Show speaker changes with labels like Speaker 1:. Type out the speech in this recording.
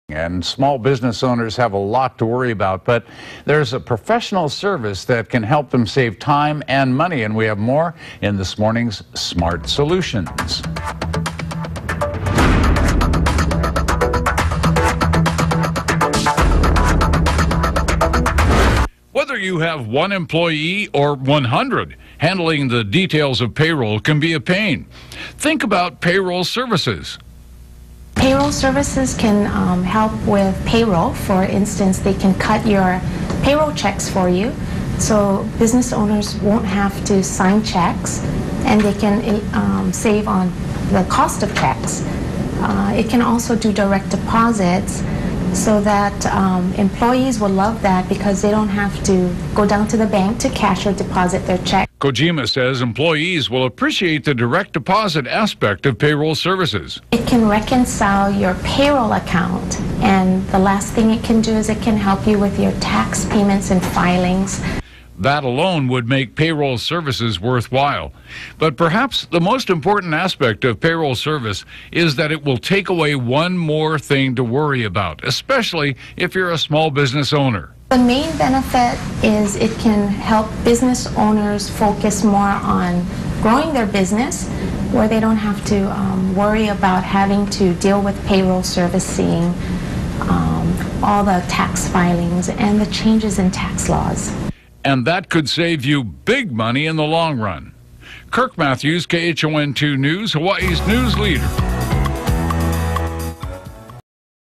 Speaker 1: And small business owners have a lot to worry about, but there's a professional service that can help them save time and money, and we have more in this morning's Smart Solutions. Whether you have one employee or 100, handling the details of payroll can be a pain. Think about payroll services.
Speaker 2: Payroll services can help with payroll. For instance, they can cut your payroll checks for you, so business owners won't have to sign checks, and they can save on the cost of checks. It can also do direct deposits, so that employees will love that because they don't have to go down to the bank to cash or deposit their check.
Speaker 1: Kojima says employees will appreciate the direct deposit aspect of payroll services.
Speaker 2: It can reconcile your payroll account, and the last thing it can do is it can help you with your tax payments and filings.
Speaker 1: That alone would make payroll services worthwhile. But perhaps the most important aspect of payroll service is that it will take away one more thing to worry about, especially if you're a small business owner.
Speaker 2: The main benefit is it can help business owners focus more on growing their business, where they don't have to worry about having to deal with payroll servicing, all the tax filings, and the changes in tax laws.
Speaker 1: And that could save you big money in the long run. Kirk Matthews, KHON2 News, Hawaii's news leader.